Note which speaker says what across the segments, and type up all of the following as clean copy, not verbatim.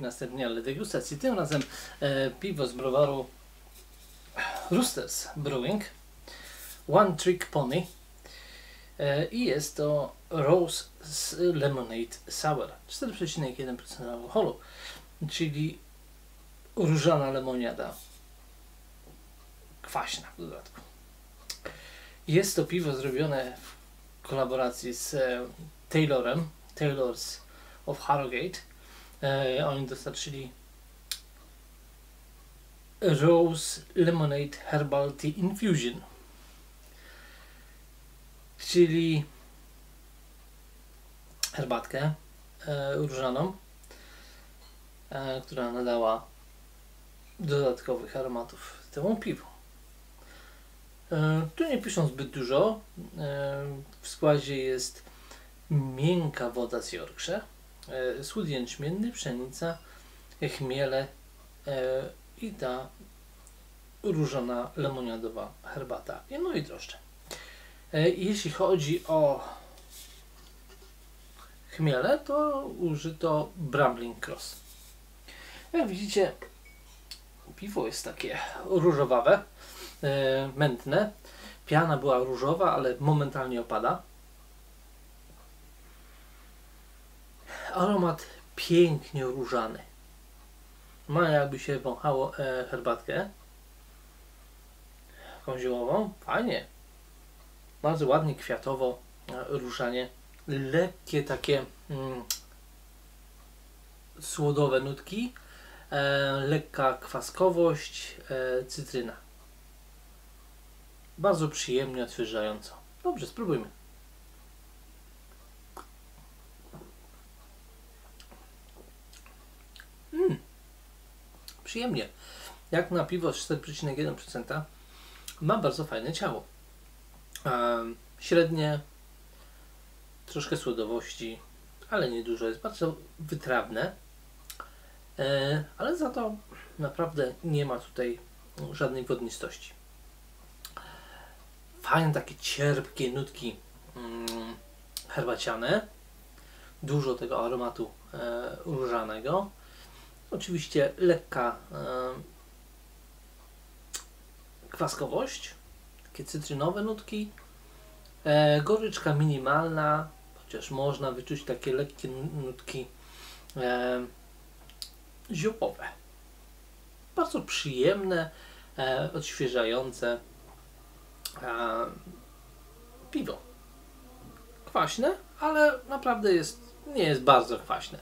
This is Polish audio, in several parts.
Speaker 1: następnie, ale degustacji. Tym razem piwo z browaru Roosters Brewing One Trick Pony i jest to Rose Lemonade Sour 4,1% alkoholu, czyli różana lemoniada kwaśna w dodatku. Jest to piwo zrobione w kolaboracji z Taylors of Harrogate. Oni dostarczyli Rose Lemonade Herbal Tea Infusion, czyli herbatkę różaną, która nadała dodatkowych aromatów temu piwu. Tu nie piszą zbyt dużo. W składzie jest miękka woda z Yorkshire, słód jęczmienny, pszenica, chmiele i ta różana lemoniadowa herbata, no i drożdże. Jeśli chodzi o chmiele, to użyto Brambling Cross. Jak widzicie, piwo jest takie różowawe, mętne. Piana była różowa, ale momentalnie opada. Aromat pięknie różany. Ma, jakby się wąchało herbatkę taką ziołową. Fajnie. Bardzo ładnie, kwiatowo, różanie. Lekkie takie słodowe nutki. Lekka kwaskowość, cytryna. Bardzo przyjemnie, odświeżająco. Dobrze, spróbujmy. Przyjemnie. Jak na piwo z 4,1% ma bardzo fajne ciało. Średnie, troszkę słodowości, ale nie dużo. Jest bardzo wytrawne. Ale za to naprawdę nie ma tutaj żadnej wodnistości. Fajne takie cierpkie nutki herbaciane. Dużo tego aromatu różanego. Oczywiście lekka kwaskowość, takie cytrynowe nutki. Goryczka minimalna, chociaż można wyczuć takie lekkie nutki ziołowe. Bardzo przyjemne, odświeżające piwo. Kwaśne, ale naprawdę nie jest bardzo kwaśne.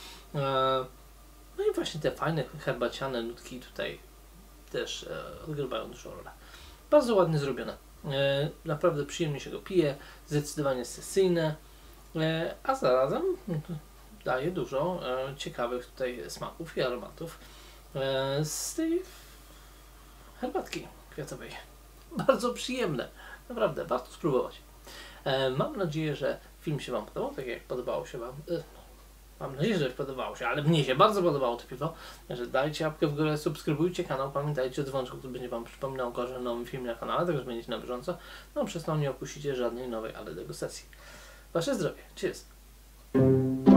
Speaker 1: No i właśnie te fajne herbaciane nutki tutaj też odgrywają dużą rolę. Bardzo ładnie zrobione. Naprawdę przyjemnie się go pije, zdecydowanie sesyjne, a zarazem daje dużo ciekawych tutaj smaków i aromatów z tej herbatki kwiatowej. Bardzo przyjemne. Naprawdę, warto spróbować. Mam nadzieję, że film się Wam podobał, tak jak podobało się Wam. Mam nadzieję, że podobało się, ale mnie się bardzo podobało to piwo. Także dajcie łapkę w górę, subskrybujcie kanał, pamiętajcie o dzwoneczku, który będzie Wam przypominał o każdym nowym filmie na kanale, także będziecie na bieżąco. No przez to nie opuścicie żadnej nowej degustacji. Wasze zdrowie. Cheers!